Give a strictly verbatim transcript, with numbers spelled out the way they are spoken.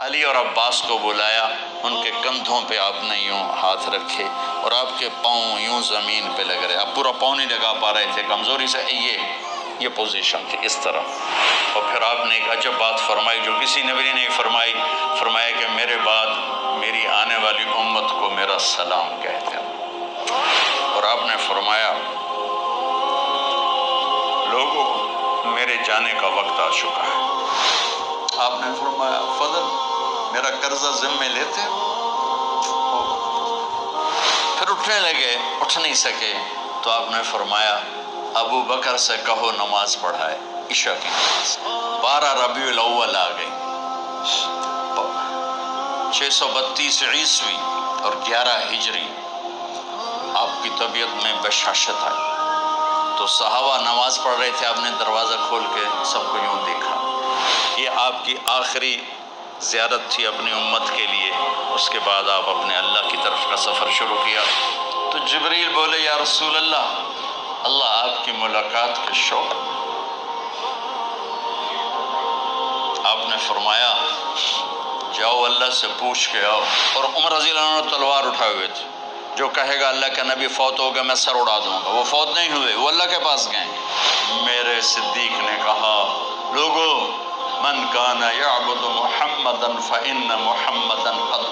علی اور عباس کو بلایا، ان کے کندھوں پہ آپ نے یوں ہاتھ رکھے اور آپ کے پاؤں یوں زمین پہ لگ رہے، آپ پورا پاؤں نہیں لگا پا رہے تھے کمزوری سے، یہ یہ پوزیشن تھی اس طرح. اور پھر آپ نے ایک عجب بات فرمائی جو کسی نبی نے نہیں فرمائی، فرمایا کہ میرے بعد میری آنے والی امت کو میرا سلام کہتے ہیں. اور آپ نے فرمایا لوگوں میرے جانے کا وقت آ چکا ہے. آپ نے فرمایا فضل میرا قرضہ ذمے لیتے. پھر اٹھنے لگے، اٹھ نہیں سکے تو آپ نے فرمایا ابو بکر سے کہو نماز پڑھائے، عشاء کی نماز. بارہ ربیع الاول آ گئی، چھ سو بتیس عیسوی اور گیارہ ہجری. آپ کی طبیعت میں بشاشت آئی تو صحابہ نماز پڑھ رہے تھے، آپ نے دروازہ کھول کے سب کو یوں دیکھا. یہ آپ کی آخری زیارت تھی اپنی امت کے لیے. اس کے بعد آپ اپنے اللہ کی طرف کا سفر شروع کیا. تو جبریل بولے یا رسول اللہ، اللہ آپ کی ملاقات کے شوق. آپ نے فرمایا جاؤ اللہ سے پوچھ کے آؤ. اور عمر رضی اللہ عنہ تلوار اٹھائے ہوئے تھے، جو کہے گا اللہ کا نبی فوت ہو گیا میں سر اڑا دوں گا. وہ فوت نہیں ہوئے، وہ اللہ کے پاس گئے. میرے صدیق نے کہا لوگو من کان یعبد محمدا فإن محمدا قد